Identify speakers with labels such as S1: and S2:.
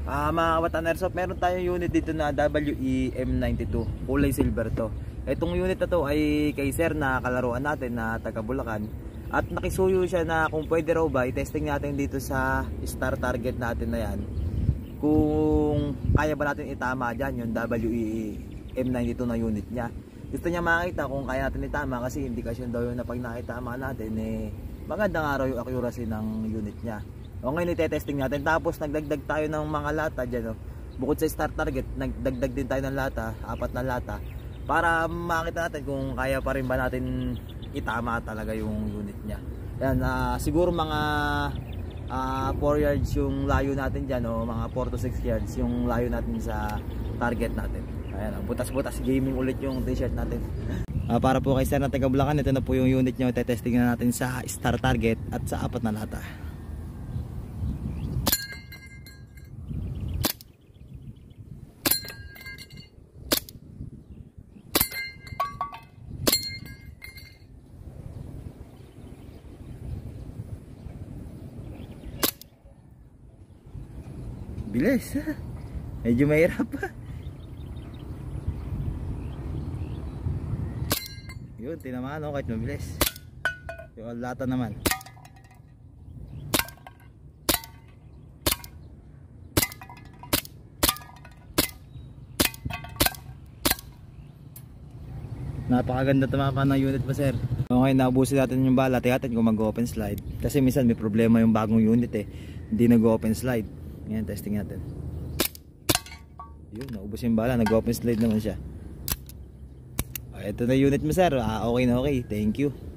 S1: Mga kabataan airsoft, meron tayong unit dito na WEM92, kulay silver to. Itong unit na to ay kay sir na kalaruan natin na taga Bulacan. At nakisuyo siya na kung pwede raw ba i-testing natin dito sa star target natin na yan, kung kaya ba natin itama dyan yung WEM92 na unit niya. Gusto niya makita kung kaya natin itama kasi indikasyon daw yun na pag nakitama natin magandang araw yung accuracy ng unit niya. O ngayon ite-testing natin, tapos nagdagdag tayo ng mga lata dyan, bukod sa start target nagdagdag din tayo ng lata, 4 na lata, para makita natin kung kaya pa rin ba natin itama talaga yung unit niya. Yan, siguro mga 4 yards yung layo natin dyan, o mga 4 to 6 yards yung layo natin sa target natin. Ayan, butas-butas gaming ulit yung t-shirt natin. Para po kay sir na taga Bulacan, ito na po yung unit nyo, ite-testing na natin sa star target at sa 4 na lata. Bilis, medyo mahirap pa. Yun, tinamaan kahit mabilis. Yung lata naman. Napakaganda tumapa ng unit pa sir. Okay, naubusin natin yung bala. Tingnan natin kung mag-open slide. Kasi minsan may problema yung bagong unit hindi nag-open slide. Ngayon, testing natin. Yun, naubos yung bala. Nag-open slide naman siya. Ito na unit mo sir. Okay na okay. Thank you.